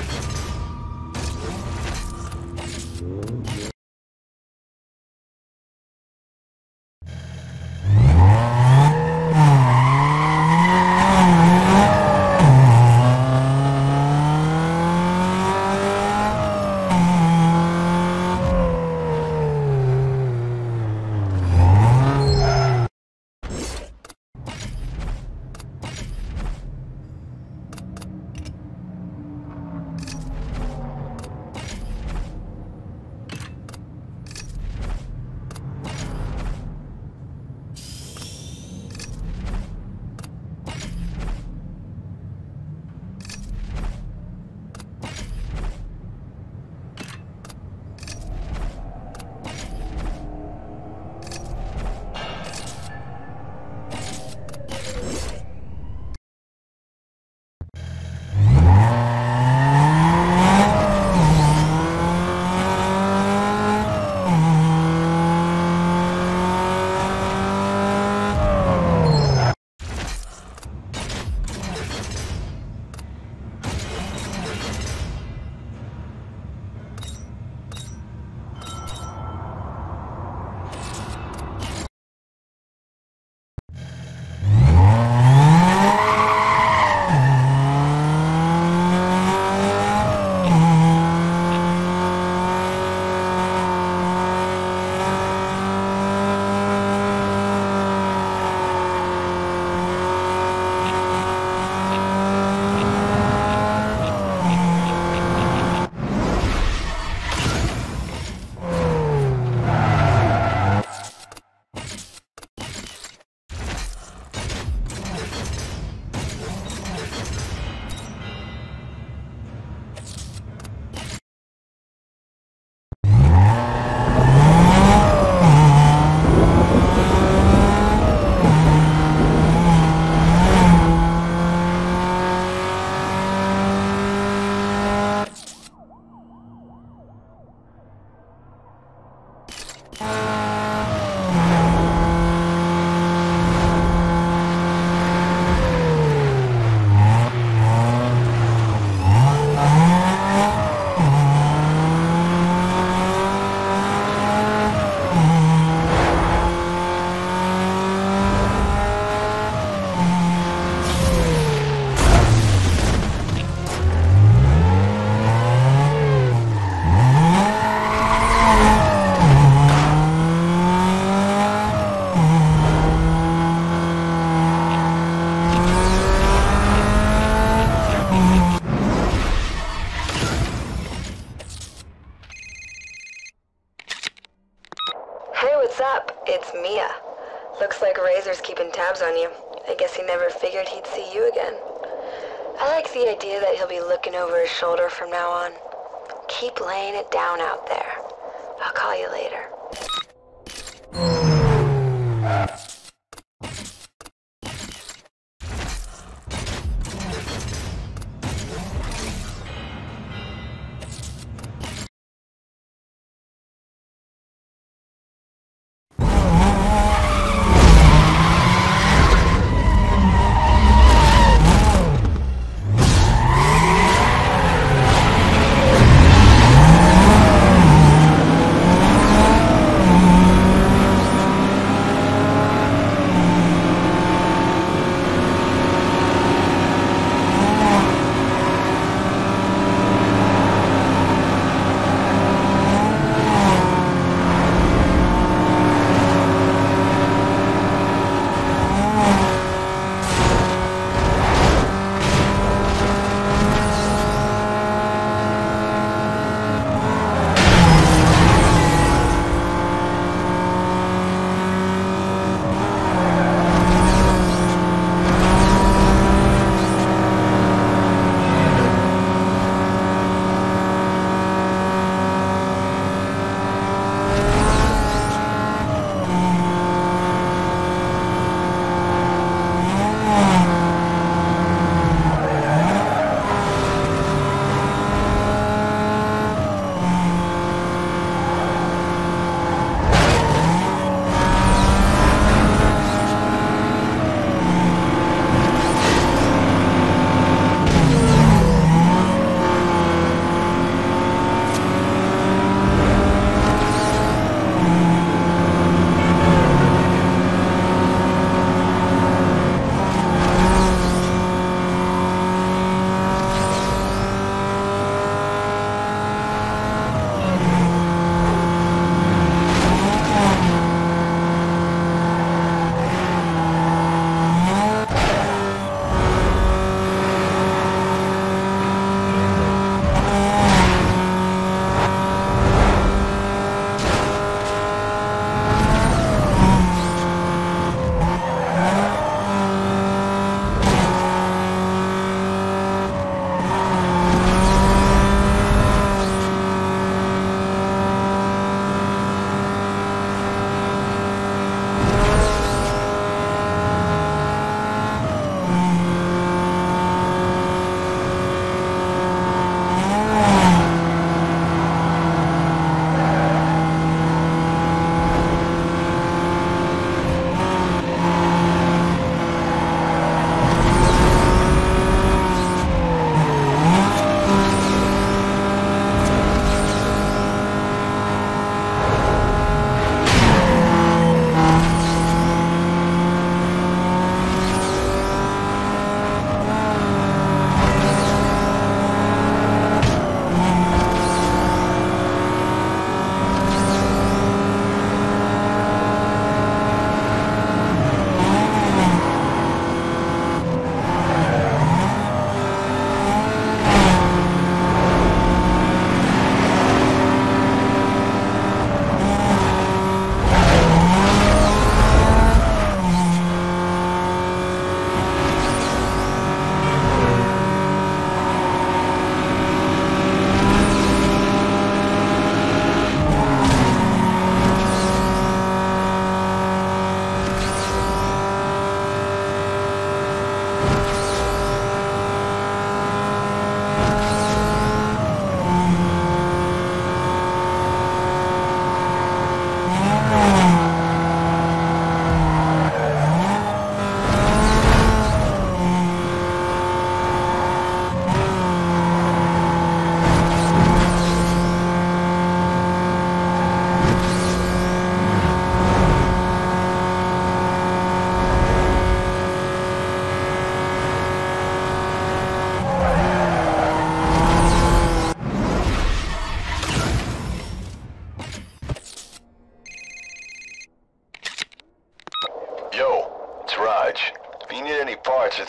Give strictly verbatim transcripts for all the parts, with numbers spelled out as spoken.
It's Mia. Looks like Razor's keeping tabs on you. I guess he never figured he'd see you again. I like the idea that he'll be looking over his shoulder from now on. Keep laying it down out there. I'll call you later.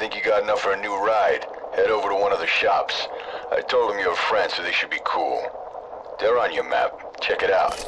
think you got enough for a new ride, head over to one of the shops. I told them you're friends, so they should be cool. They're on your map. Check it out.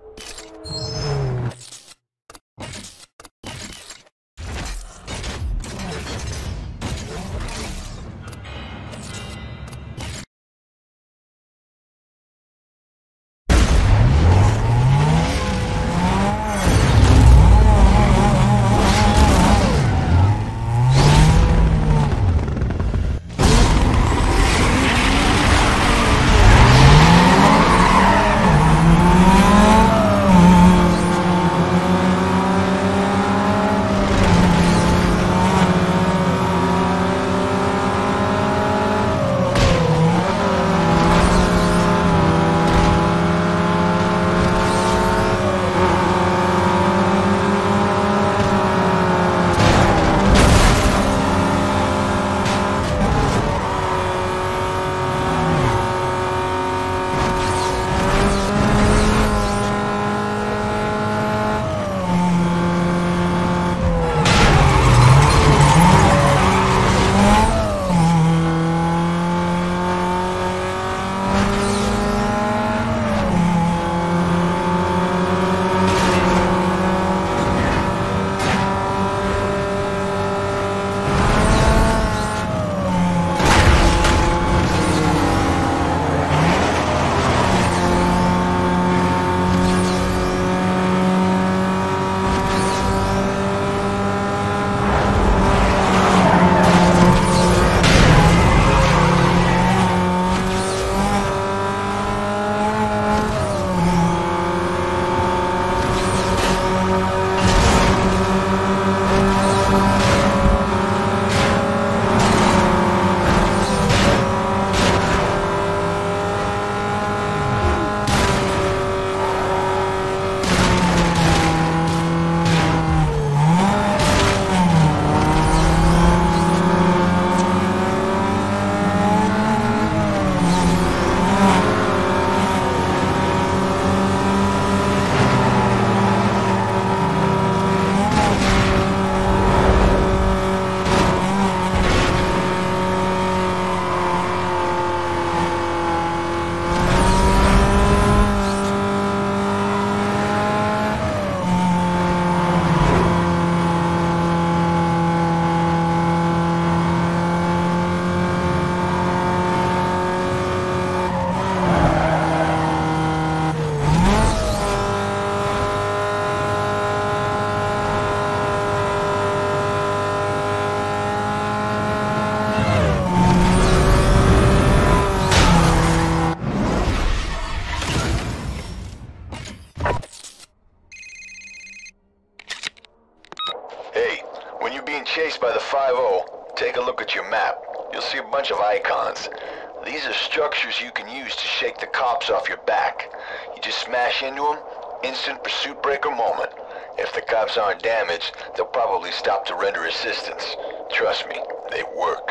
Chased by the five oh, take a look at your map. You'll see a bunch of icons. These are structures you can use to shake the cops off your back. You just smash into them, instant pursuit breaker moment. If the cops aren't damaged, they'll probably stop to render assistance. Trust me, they work.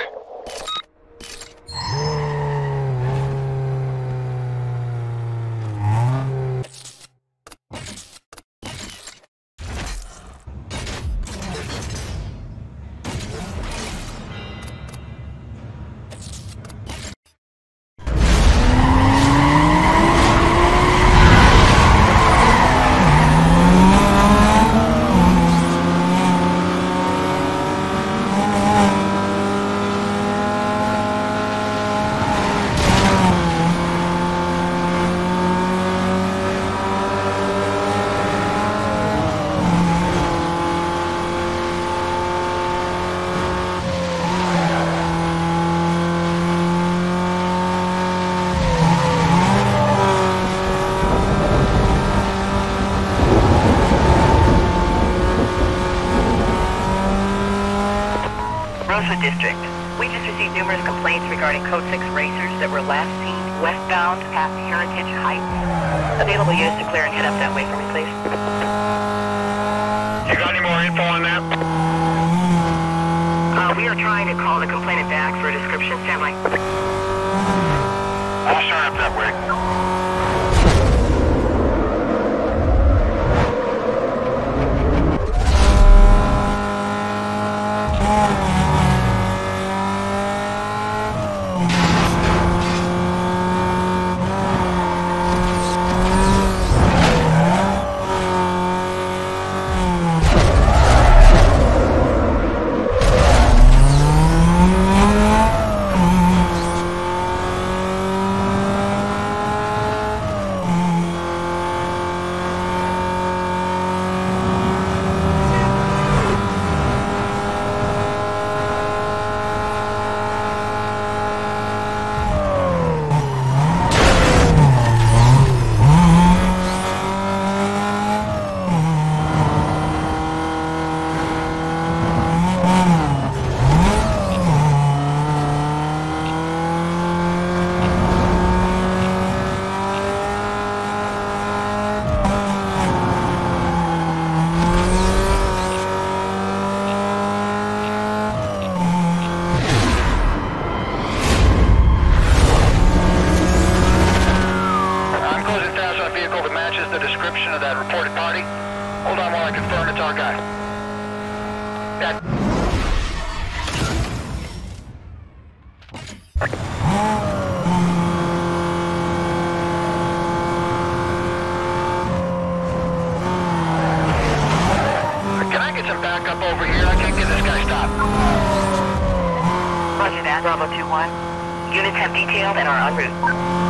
District. We just received numerous complaints regarding Code six racers that were last seen westbound past Heritage Heights. Available units to clear and head up that way for me, please. You got any more info on that? Uh, we are trying to call the complainant back for a description. Stand by. I'll start up that way. our guy. That. Can I get some backup over here? I can't get this guy stopped. Roger that, Bravo two one. Units have detailed and are en route.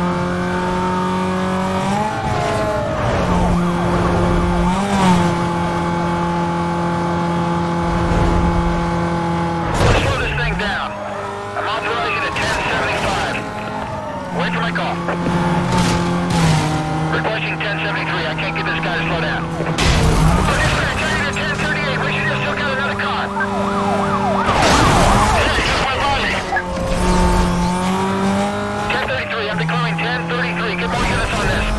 Wait for my call. Requesting ten seventy-three. I can't get this guy to slow down. Producer, I tell you to ten thirty-eight. We should have still got another car. Hey, he just went by me. ten thirty-three. I'm declaring ten thirty-three. Get more units on this.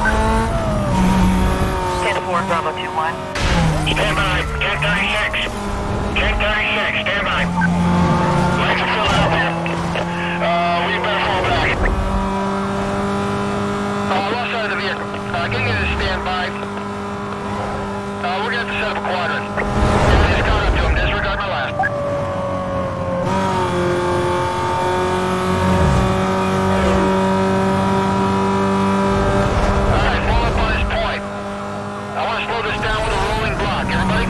ten four, Bravo two one. Stand by. ten thirty-six. ten thirty-six. Stand by. Legs are filled out here. Uh, we better fall back. Uh, left side of the vehicle. Uh, getting into standby. Uh, we're gonna have to set up a quadrant. I just caught up to him. Disregard my last. Alright, pull up on his point. I want to slow this down with a rolling block. Everybody?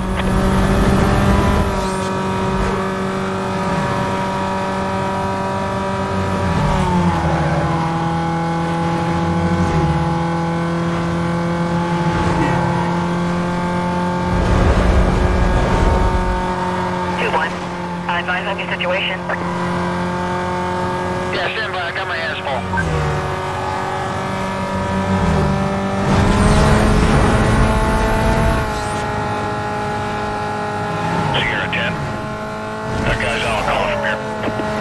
Advise on your situation. Yeah, stand by. I got my hands full. Sierra ten. That guy's all calling from here.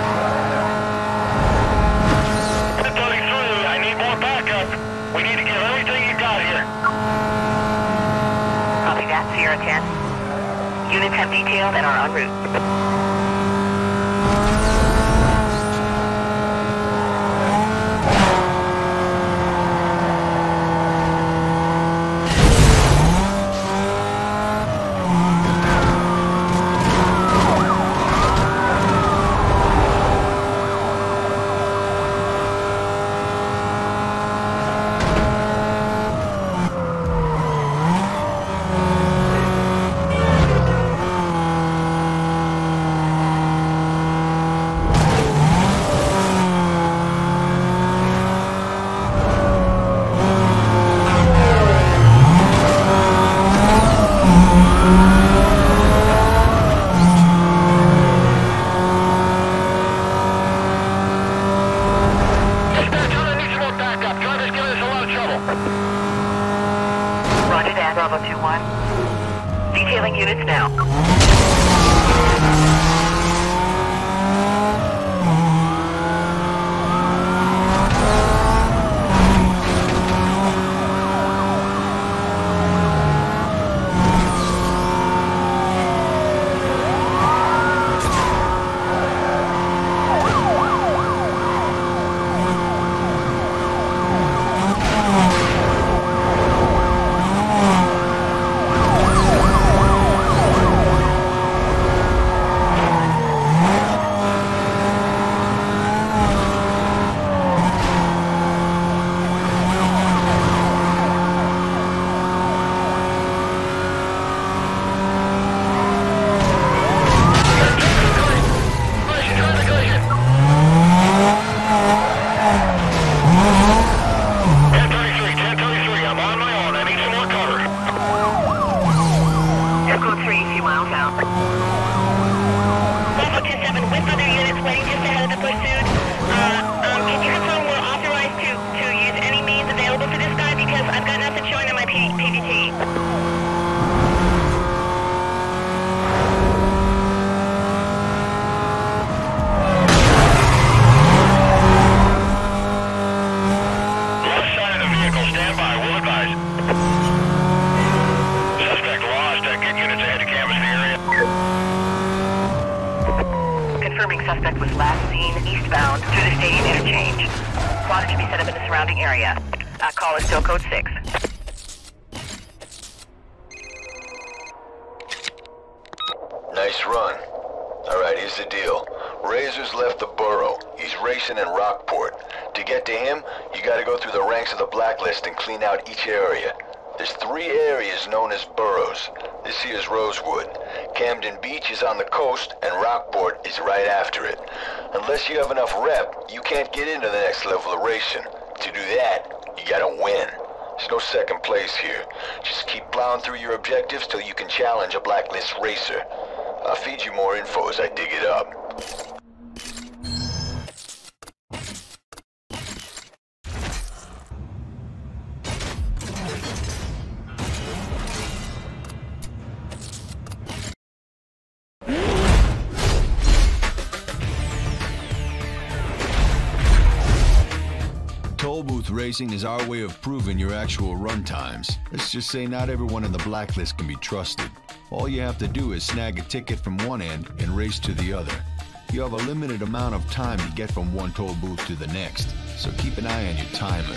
ten thirty-three. I need more backup. We need to get everything you got here. Copy that, Sierra ten. Units have detailed and are en route. Roger that, Bravo two one. Detailing units now. Suspect was last seen eastbound through the stadium interchange. Quad should be set up in the surrounding area. Uh, call is still code six. Nice run. Alright, here's the deal. Razor's left the borough. He's racing in Rockport. To get to him, you gotta go through the ranks of the Blacklist and clean out each area. There's three areas known as boroughs. This here's Rosewood. Camden Beach is on the coast, and Rockport is right after it. Unless you have enough rep, you can't get into the next level of racing. To do that, you gotta win. There's no second place here. Just keep plowing through your objectives till you can challenge a Blacklist racer. I'll feed you more info as I dig it up. Toll booth racing is our way of proving your actual run times. Let's just say not everyone in the Blacklist can be trusted. All you have to do is snag a ticket from one end and race to the other. You have a limited amount of time to get from one toll booth to the next, so keep an eye on your timer.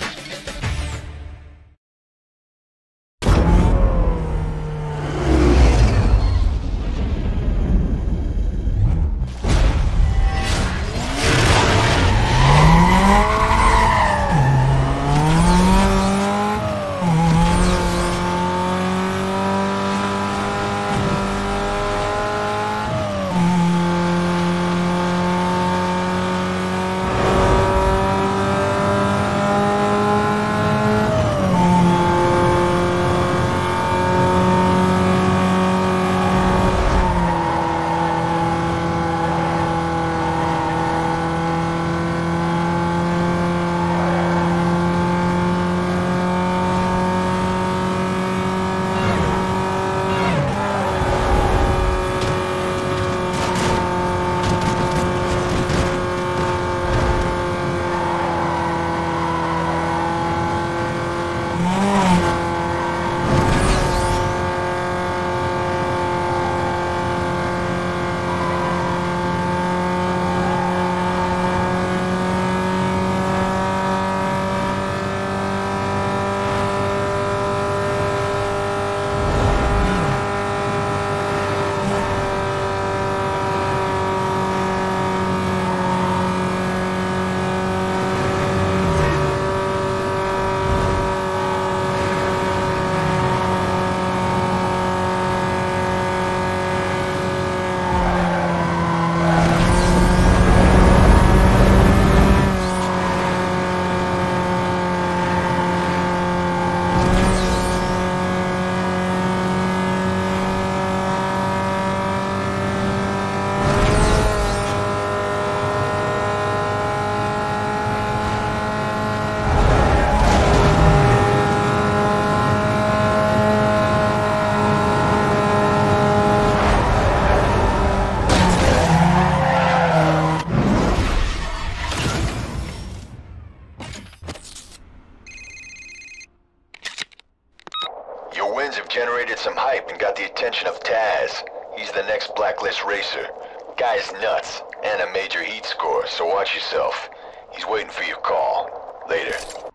Your wins have generated some hype and got the attention of Taz. He's the next Blacklist racer. Guy's nuts, and a major heat score, so watch yourself. He's waiting for your call. Later.